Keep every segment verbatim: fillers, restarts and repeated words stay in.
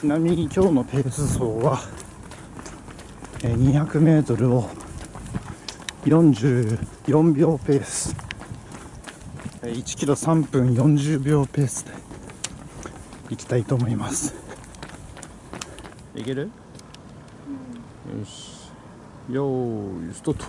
ちなみに今日のペース走はにひゃくメートルをよんじゅうよんびょうペース、いちキロさんぷんよんじゅうびょうペースで行きたいと思います。いける？うん、よし、よーいスタート。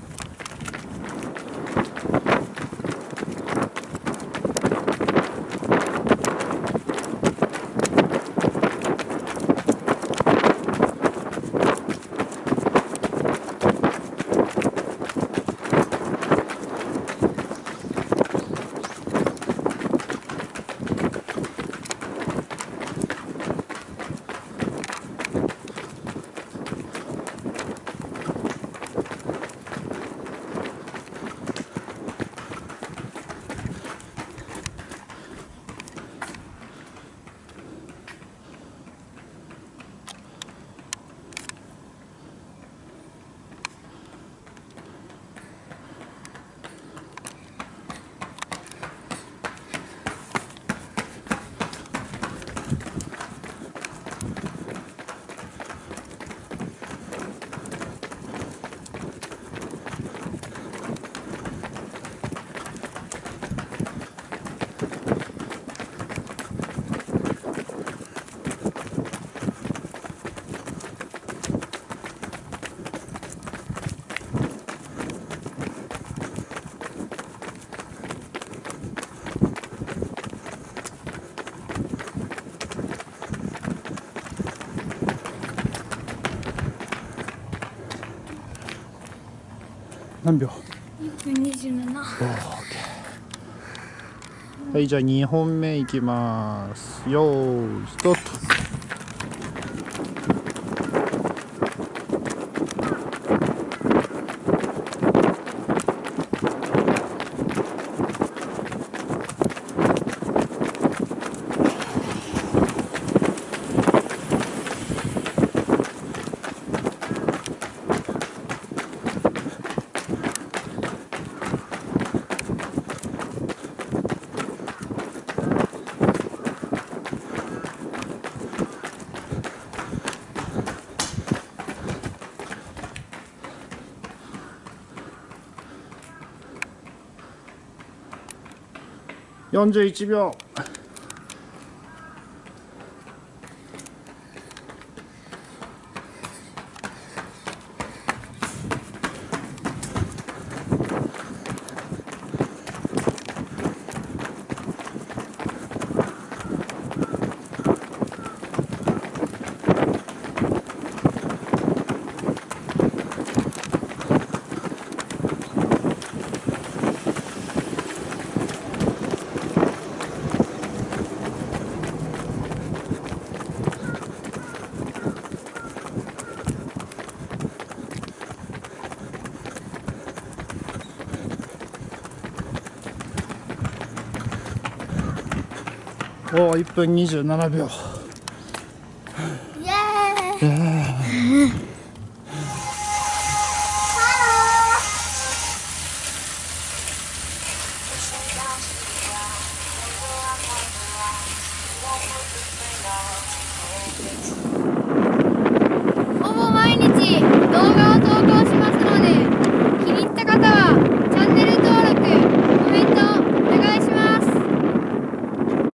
何秒？ いっぷんにじゅうなな。 はい、じゃあにほんめいきます。よーいスタート。よんじゅういちびょう。おお、いっぷんにじゅうななびょう。 イエーイ。 イエーイ。